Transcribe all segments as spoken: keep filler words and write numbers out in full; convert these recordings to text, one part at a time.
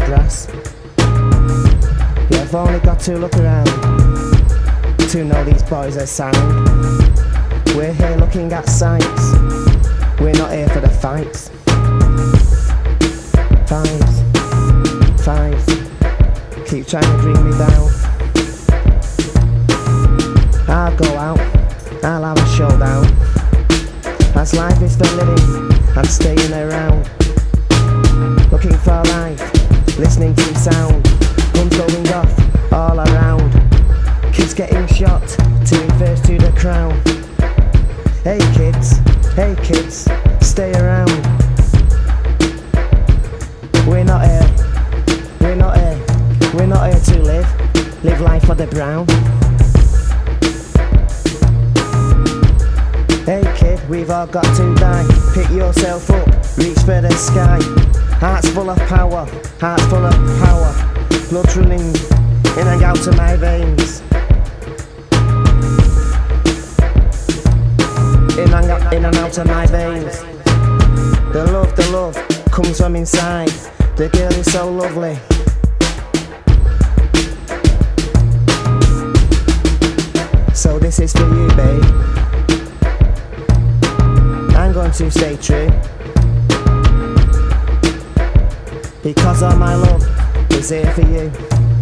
grass. You've only got to look around to know these boys are sound. We're here looking at sights, we're not here for the fights. Fives, fives, keep trying to bring me down. I'll go out, I'll have a showdown. As life is for living, I'm staying around. Looking for life, listening to sound. Guns going off all around. Kids getting shot, to first to the crown. Hey kids, hey kids, stay around. We're not here, we're not here, we're not here to live, live life for the brown. Hey kid, we've all got to die. Pick yourself up, reach for the sky. Hearts full of power, hearts full of power. Blood's running in and out of my veins. In and, out, in and out of my veins. The love, the love comes from inside. The girl is so lovely. So this is for you, babe. I'm going to stay true, because all my love is here for you.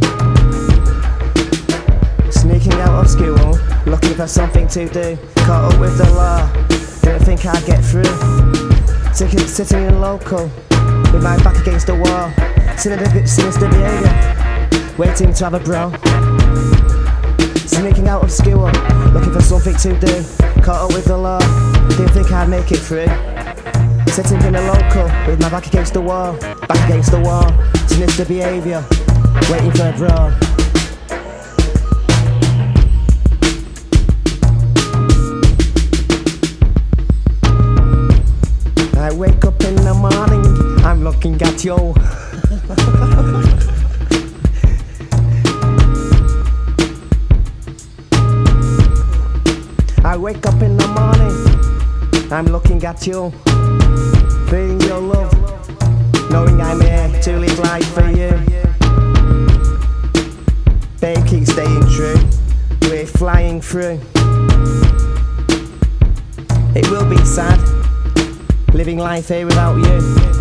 Sneaking out of school, looking for something to do. Caught up with the law, didn't think I'd get through. Sitting, sitting in local, with my back against the wall. Sinister, sinister behaviour, waiting to have a bro. Sneaking out of school, looking for something to do. Caught up with the law, didn't think I'd make it through. Sitting in a local, with my back against the wall. Back against the wall, sinister behaviour, waiting for a bro. I wake up in the morning, I'm looking at you. I wake up in the morning, I'm looking at you, feeling your love, knowing I'm here to live life for you. Babe, keep staying true, we're flying through. It will be sad, living life here without you.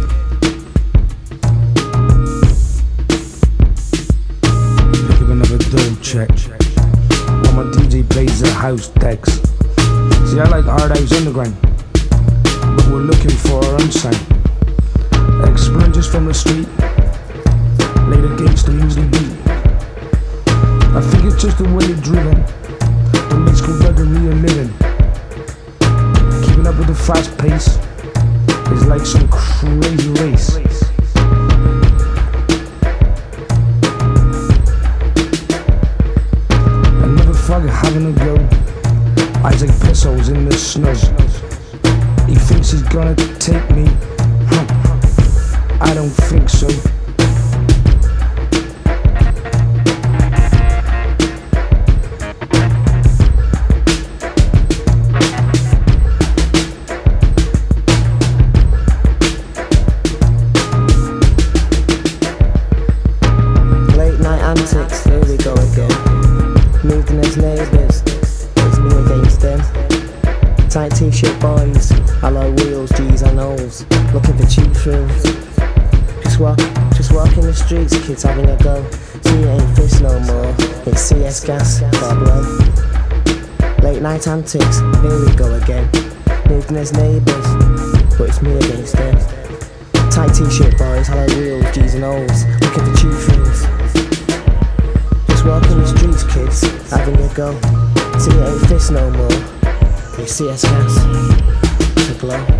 Pick up another dough check, while my D J plays the house decks. See, I like Hard House Underground, but we're looking for our own sound. Ex-splungers from the street, laid against the music beat. I think it's just the way you're driven that makes Quebec-a-Ree a living. Keeping up with the fast pace is like some crazy race. I never forget having a go. Isaac Pisso's in the snow. He thinks he's gonna take me. Huh. I don't think so. Late night antics, here we go again. Moving as neighbours, it's me against them. Tight t-shirt boys, alloy wheels, G's and O's, looking for cheap thrills. Just walk, just walking the streets, kids having a go. See, it ain't fish no more, it's C S gas, Pablo. Late night antics, here we go again. Moving as neighbours, but it's me against them. Tight t-shirt boys, alloy wheels, G's and O's, looking for cheap thrills. Just walking the streets, kids having a go. See, it ain't fish no more. It's C S gas, to glow.